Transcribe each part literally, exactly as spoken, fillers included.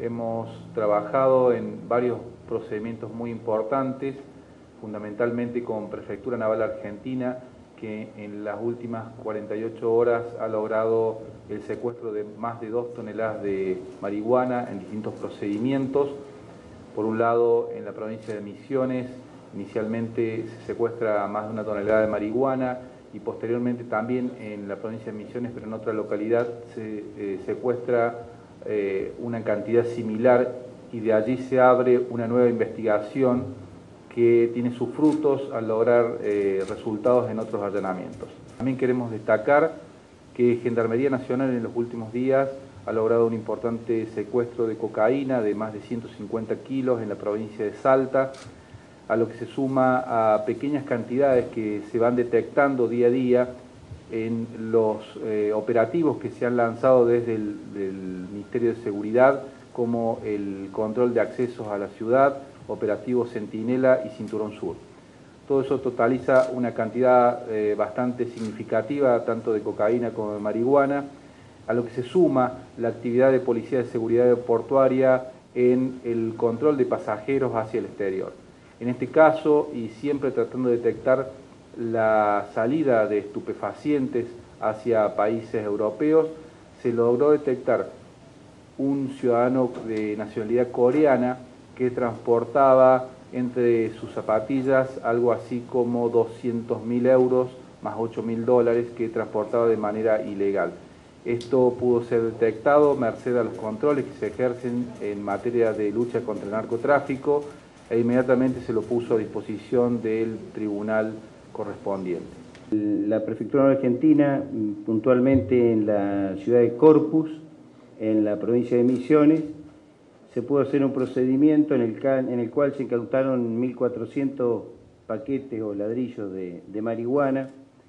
Hemos trabajado en varios procedimientos muy importantes, fundamentalmente con Prefectura Naval Argentina, que en las últimas cuarenta y ocho horas ha logrado el secuestro de más de dos toneladas de marihuana en distintos procedimientos. Por un lado, en la provincia de Misiones, inicialmente se secuestra más de una tonelada de marihuana y posteriormente también en la provincia de Misiones, pero en otra localidad, se eh, secuestra eh, una cantidad similar y de allí se abre una nueva investigación que tiene sus frutos al lograr eh, resultados en otros allanamientos. También queremos destacar que Gendarmería Nacional en los últimos días ha logrado un importante secuestro de cocaína de más de ciento cincuenta kilos en la provincia de Salta, a lo que se suma a pequeñas cantidades que se van detectando día a día en los eh, operativos que se han lanzado desde el del Ministerio de Seguridad, como el control de accesos a la ciudad, operativo Centinela y Cinturón Sur. Todo eso totaliza una cantidad eh, bastante significativa, tanto de cocaína como de marihuana, a lo que se suma la actividad de Policía de Seguridad Portuaria en el control de pasajeros hacia el exterior. En este caso, y siempre tratando de detectar la salida de estupefacientes hacia países europeos, se logró detectar un ciudadano de nacionalidad coreana que transportaba entre sus zapatillas algo así como doscientos mil euros más ocho mil dólares que transportaba de manera ilegal. Esto pudo ser detectado merced a los controles que se ejercen en materia de lucha contra el narcotráfico e inmediatamente se lo puso a disposición del tribunal correspondiente. La Prefectura Argentina, puntualmente en la ciudad de Corpus, en la provincia de Misiones, se pudo hacer un procedimiento en el, en el cual se incautaron mil cuatrocientos paquetes o ladrillos de, de marihuana,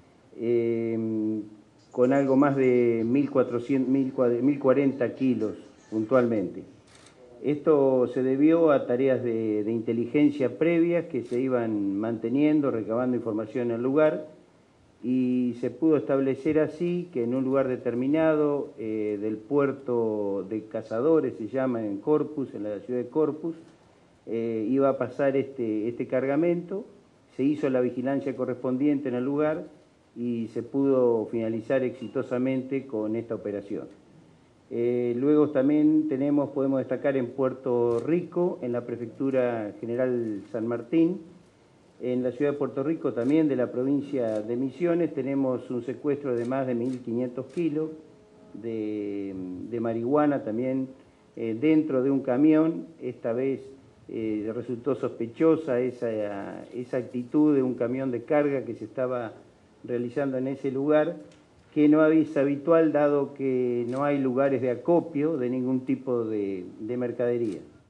eh, con algo más de mil cuarenta kilos puntualmente. Esto se debió a tareas de, de inteligencia previas que se iban manteniendo, recabando información en el lugar, y se pudo establecer así que en un lugar determinado eh, del puerto de Cazadores, se llama en Corpus, en la ciudad de Corpus, eh, iba a pasar este, este cargamento. Se hizo la vigilancia correspondiente en el lugar y se pudo finalizar exitosamente con esta operación. Eh, luego también tenemos, podemos destacar en Puerto Rico, en la Prefectura General San Martín. En la ciudad de Puerto Rico, también de la provincia de Misiones, tenemos un secuestro de más de mil quinientos kilos de, de marihuana también eh, dentro de un camión. Esta vez eh, resultó sospechosa esa, esa actitud de un camión de carga que se estaba realizando en ese lugar, que no es habitual dado que no hay lugares de acopio de ningún tipo de, de mercadería.